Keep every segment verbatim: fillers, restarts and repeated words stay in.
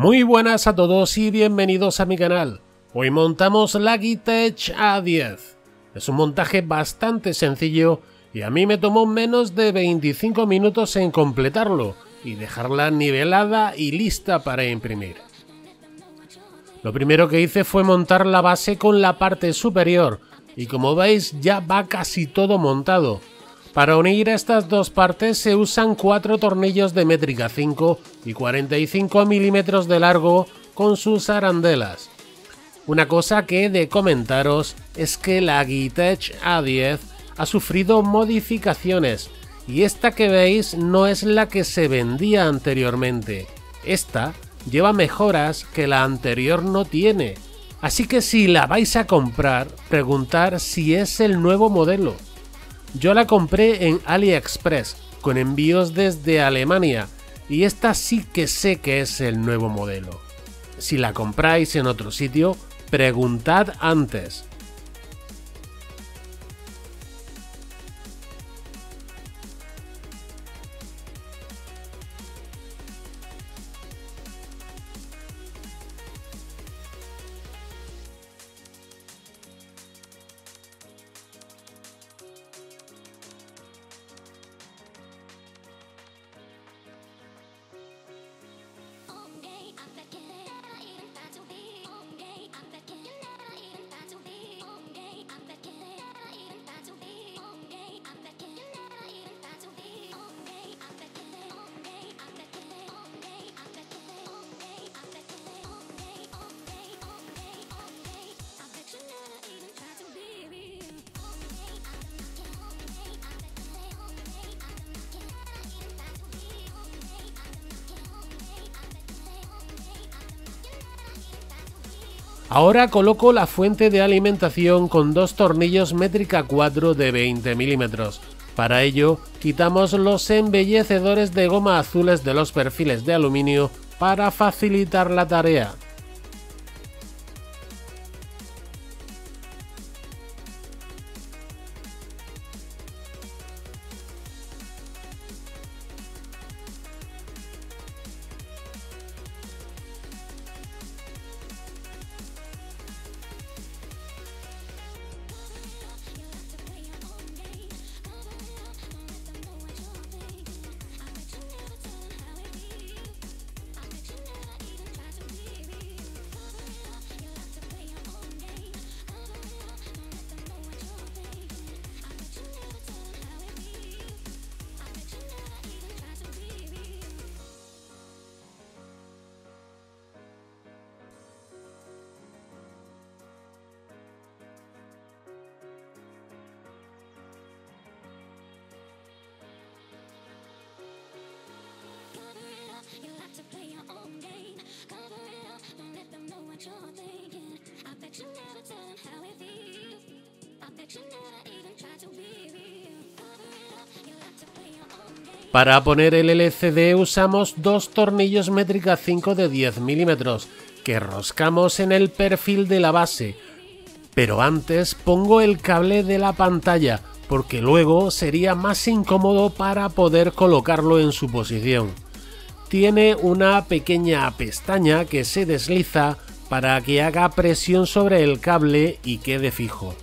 Muy buenas a todos y bienvenidos a mi canal. Hoy montamos la Gitech A diez. Es un montaje bastante sencillo y a mí me tomó menos de veinticinco minutos en completarlo y dejarla nivelada y lista para imprimir. Lo primero que hice fue montar la base con la parte superior y como veis ya va casi todo montado. Para unir estas dos partes se usan cuatro tornillos de métrica cinco y cuarenta y cinco milímetros de largo con sus arandelas. Una cosa que he de comentaros es que la Gitech A diez ha sufrido modificaciones y esta que veis no es la que se vendía anteriormente. Esta lleva mejoras que la anterior no tiene, así que si la vais a comprar, preguntar si es el nuevo modelo. Yo la compré en AliExpress con envíos desde Alemania y esta sí que sé que es el nuevo modelo. Si la compráis en otro sitio, preguntad antes. Ahora coloco la fuente de alimentación con dos tornillos métrica cuatro de veinte milímetros. Para ello, quitamos los embellecedores de goma azules de los perfiles de aluminio para facilitar la tarea. Para poner el L C D usamos dos tornillos métrica cinco de diez milímetros que roscamos en el perfil de la base, pero antes pongo el cable de la pantalla porque luego sería más incómodo para poder colocarlo en su posición. Tiene una pequeña pestaña que se desliza para que haga presión sobre el cable y quede fijo.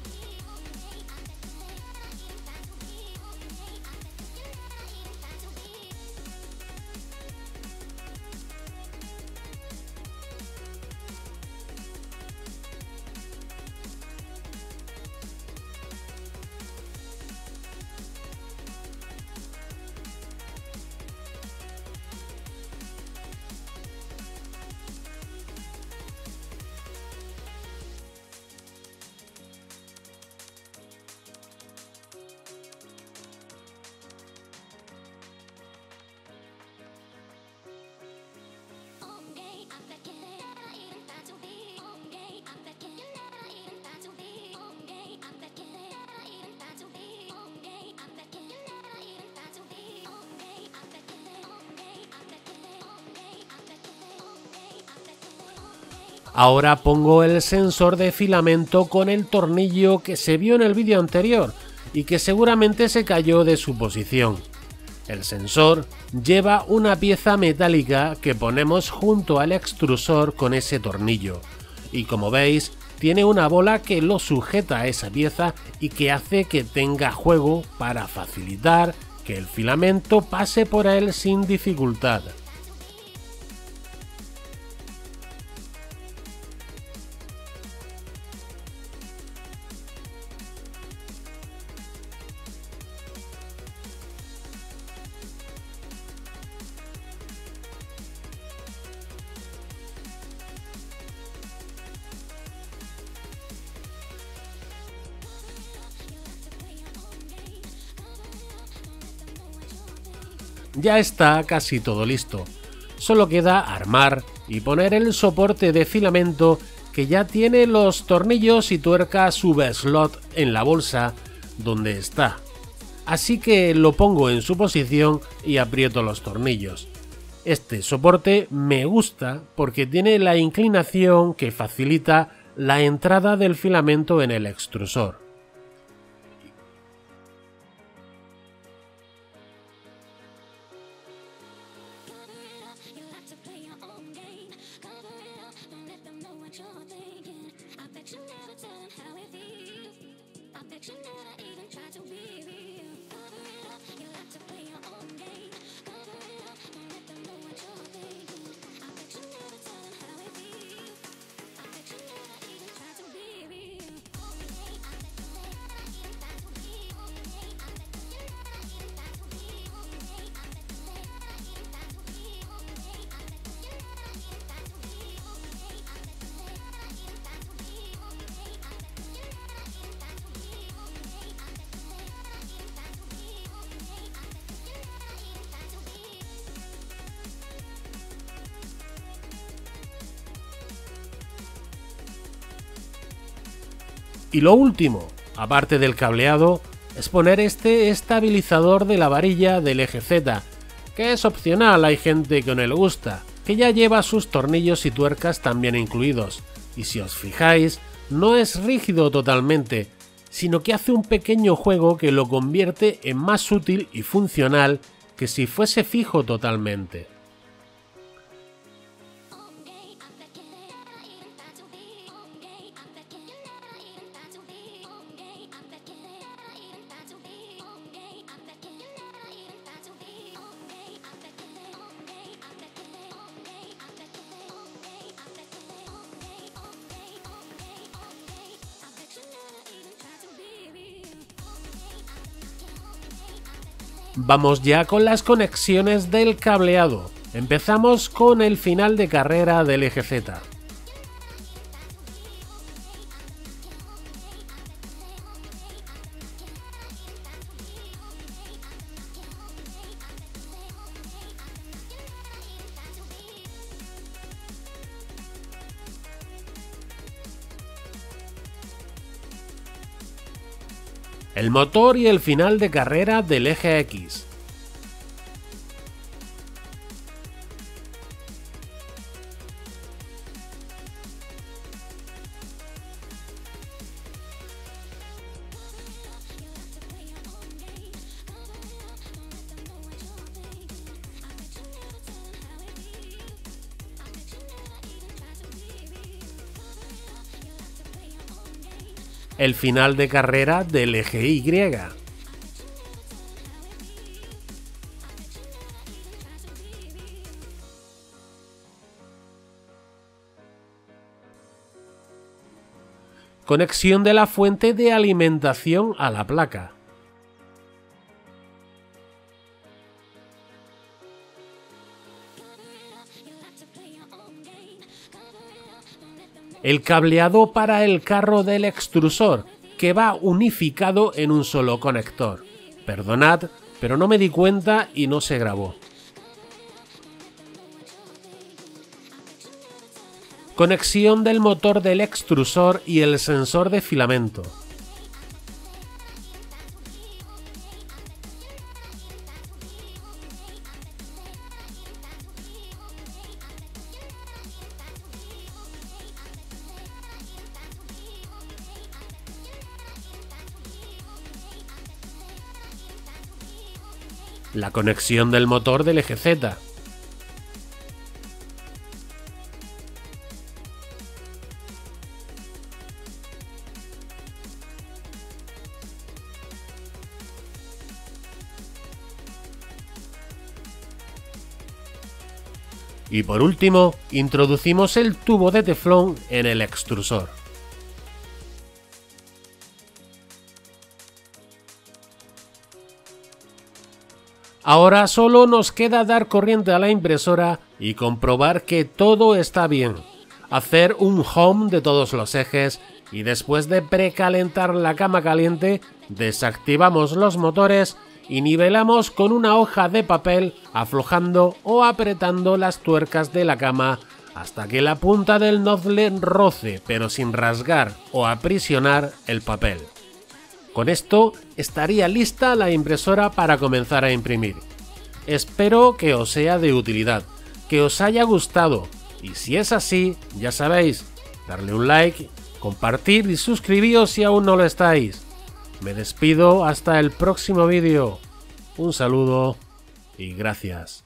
Ahora pongo el sensor de filamento con el tornillo que se vio en el vídeo anterior y que seguramente se cayó de su posición. El sensor lleva una pieza metálica que ponemos junto al extrusor con ese tornillo y, como veis, tiene una bola que lo sujeta a esa pieza y que hace que tenga juego para facilitar que el filamento pase por él sin dificultad. Ya está casi todo listo, solo queda armar y poner el soporte de filamento que ya tiene los tornillos y tuercas V-slot en la bolsa donde está, así que lo pongo en su posición y aprieto los tornillos. Este soporte me gusta porque tiene la inclinación que facilita la entrada del filamento en el extrusor. Y lo último, aparte del cableado, es poner este estabilizador de la varilla del eje Z, que es opcional, hay gente que no le gusta, que ya lleva sus tornillos y tuercas también incluidos, y si os fijáis, no es rígido totalmente, sino que hace un pequeño juego que lo convierte en más útil y funcional que si fuese fijo totalmente. Vamos ya con las conexiones del cableado. Empezamos con el final de carrera del eje Z. El motor y el final de carrera del eje X. El final de carrera del eje Y. Conexión de la fuente de alimentación a la placa. El cableado para el carro del extrusor, que va unificado en un solo conector. Perdonad, pero no me di cuenta y no se grabó. Conexión del motor del extrusor y el sensor de filamento. la conexión del motor del eje Z. Y por último, introducimos el tubo de teflón en el extrusor. Ahora solo nos queda dar corriente a la impresora y comprobar que todo está bien. Hacer un home de todos los ejes y después de precalentar la cama caliente, desactivamos los motores y nivelamos con una hoja de papel aflojando o apretando las tuercas de la cama hasta que la punta del nozzle roce, pero sin rasgar o aprisionar el papel. Con esto estaría lista la impresora para comenzar a imprimir. Espero que os sea de utilidad, que os haya gustado y si es así, ya sabéis, darle un like, compartir y suscribíos si aún no lo estáis. Me despido hasta el próximo vídeo. Un saludo y gracias.